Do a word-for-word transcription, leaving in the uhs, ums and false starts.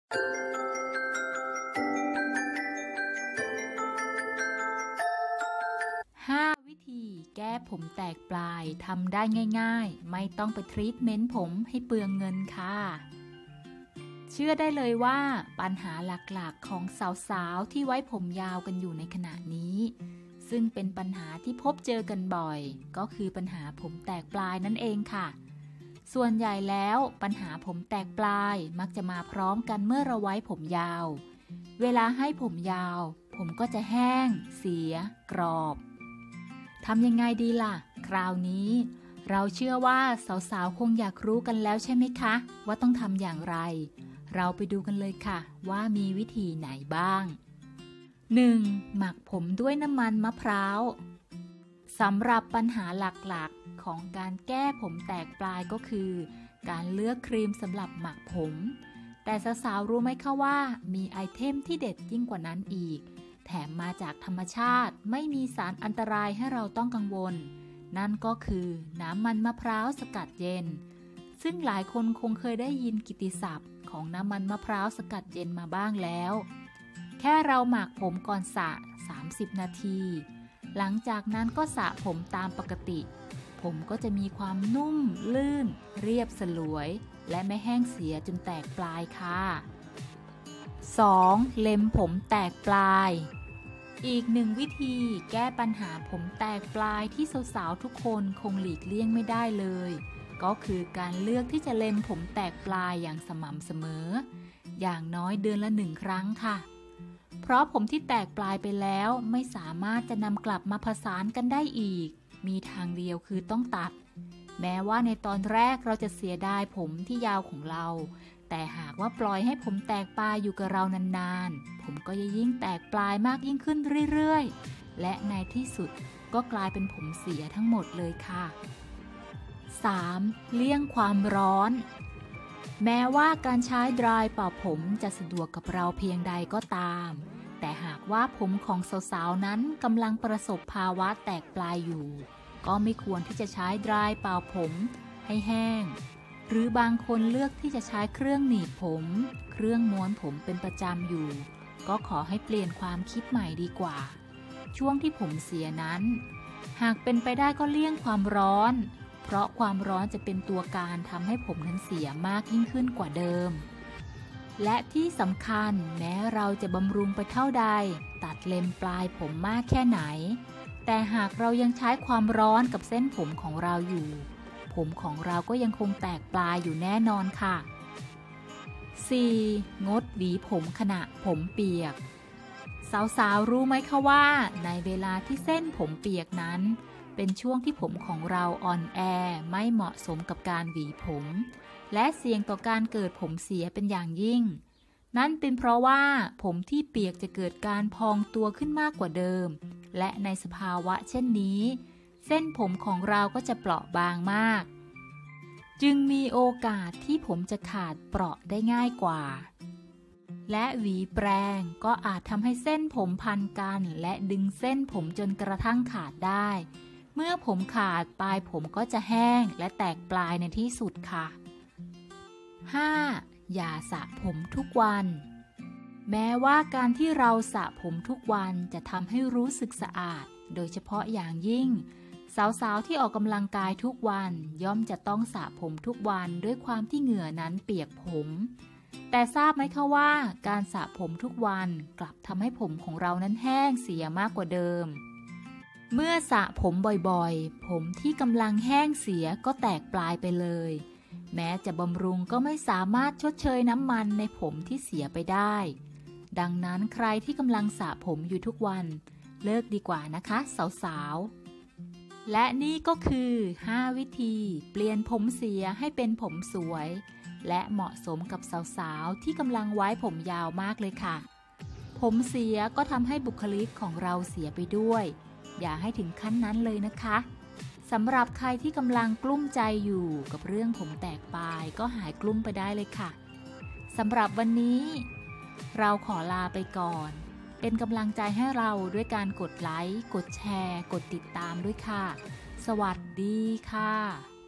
ห้า วิธีแก้ผมแตกปลายทำได้ง่ายๆไม่ต้องไปทรีทเมนต์ผมให้เปลืองเงินค่ะเชื่อได้เลยว่าปัญหาหลักๆของสาวๆที่ไว้ผมยาวกันอยู่ในขณะนี้ซึ่งเป็นปัญหาที่พบเจอกันบ่อยก็คือปัญหาผมแตกปลายนั่นเองค่ะส่วนใหญ่แล้วปัญหาผมแตกปลายมักจะมาพร้อมกันเมื่อเราไว้ผมยาวเวลาให้ผมยาวผมก็จะแห้งเสียกรอบทำยังไงดีล่ะคราวนี้เราเชื่อว่าสาวๆคงอยากรู้กันแล้วใช่ไหมคะว่าต้องทำอย่างไรเราไปดูกันเลยค่ะว่ามีวิธีไหนบ้าง หนึ่ง. หมักผมด้วยน้ำมันมะพร้าวสำหรับปัญหาหลักๆของการแก้ผมแตกปลายก็คือการเลือกครีมสำหรับหมักผมแต่สาวๆรู้ไหมคะว่ามีไอเทมที่เด็ดยิ่งกว่านั้นอีกแถมมาจากธรรมชาติไม่มีสารอันตรายให้เราต้องกังวลนั่นก็คือน้ำมันมะพร้าวสกัดเย็นซึ่งหลายคนคงเคยได้ยินกิตติศัพท์ของน้ำมันมะพร้าวสกัดเย็นมาบ้างแล้วแค่เราหมักผมก่อนสระสามสิบนาทีหลังจากนั้นก็สระผมตามปกติผมก็จะมีความนุ่มลื่นเรียบสลวยและไม่แห้งเสียจนแตกปลายค่ะ สอง. เล็มผมแตกปลายอีกหนึ่งวิธีแก้ปัญหาผมแตกปลายที่สาวๆทุกคนคงหลีกเลี่ยงไม่ได้เลยก็คือการเลือกที่จะเล็มผมแตกปลายอย่างสม่ำเสมออย่างน้อยเดือนละหนึ่งครั้งค่ะเพราะผมที่แตกปลายไปแล้วไม่สามารถจะนำกลับมาผสานกันได้อีกมีทางเดียวคือต้องตัดแม้ว่าในตอนแรกเราจะเสียดายผมที่ยาวของเราแต่หากว่าปล่อยให้ผมแตกปลายอยู่กับเรานานๆผมก็จะยิ่งแตกปลายมากยิ่งขึ้นเรื่อยๆและในที่สุดก็กลายเป็นผมเสียทั้งหมดเลยค่ะ สาม. เลี่ยงความร้อนแม้ว่าการใช้ดรายเป่าผมจะสะดวกกับเราเพียงใดก็ตามแต่หากว่าผมของสาวๆนั้นกำลังประสบภาวะแตกปลายอยู่ก็ไม่ควรที่จะใช้ดรายเป่าผมให้แห้งหรือบางคนเลือกที่จะใช้เครื่องหนีบผมเครื่องม้วนผมเป็นประจำอยู่ก็ขอให้เปลี่ยนความคิดใหม่ดีกว่าช่วงที่ผมเสียนั้นหากเป็นไปได้ก็เลี่ยงความร้อนเพราะความร้อนจะเป็นตัวการทำให้ผมนั้นเสียมากยิ่งขึ้นกว่าเดิมและที่สำคัญแม้เราจะบำรุงไปเท่าใดตัดเล็มปลายผมมากแค่ไหนแต่หากเรายังใช้ความร้อนกับเส้นผมของเราอยู่ผมของเราก็ยังคงแตกปลายอยู่แน่นอนค่ะ สี่. งดหวีผมขณะผมเปียกสาวๆรู้ไหมคะว่าในเวลาที่เส้นผมเปียกนั้นเป็นช่วงที่ผมของเราอ่อนแอไม่เหมาะสมกับการหวีผมและเสี่ยงต่อการเกิดผมเสียเป็นอย่างยิ่งนั่นเป็นเพราะว่าผมที่เปียกจะเกิดการพองตัวขึ้นมากกว่าเดิมและในสภาวะเช่นนี้เส้นผมของเราก็จะเปราะบางมากจึงมีโอกาสที่ผมจะขาดเปราะได้ง่ายกว่าและหวีแปรงก็อาจทำให้เส้นผมพันกันและดึงเส้นผมจนกระทั่งขาดได้เมื่อผมขาดปลายผมก็จะแห้งและแตกปลายในที่สุดค่ะ ห้า. อย่าสระผมทุกวันแม้ว่าการที่เราสระผมทุกวันจะทำให้รู้สึกสะอาดโดยเฉพาะอย่างยิ่งสาวๆที่ออกกำลังกายทุกวันย่อมจะต้องสระผมทุกวันด้วยความที่เหงื่อนั้นเปียกผมแต่ทราบไหมคะว่าการสระผมทุกวันกลับทำให้ผมของเรานั้นแห้งเสียมากกว่าเดิมเมื่อสระผมบ่อยๆผมที่กำลังแห้งเสียก็แตกปลายไปเลยแม้จะบำรุงก็ไม่สามารถชดเชยน้ำมันในผมที่เสียไปได้ดังนั้นใครที่กำลังสระผมอยู่ทุกวันเลิกดีกว่านะคะสาวๆและนี่ก็คือห้าวิธีเปลี่ยนผมเสียให้เป็นผมสวยและเหมาะสมกับสาวๆที่กำลังไว้ผมยาวมากเลยค่ะผมเสียก็ทำให้บุคลิกของเราเสียไปด้วยอย่าให้ถึงขั้นนั้นเลยนะคะสำหรับใครที่กำลังกลุ้มใจอยู่กับเรื่องผมแตกปลายก็หายกลุ้มไปได้เลยค่ะสำหรับวันนี้เราขอลาไปก่อนเป็นกำลังใจให้เราด้วยการกดไลค์กดแชร์กดติดตามด้วยค่ะสวัสดีค่ะ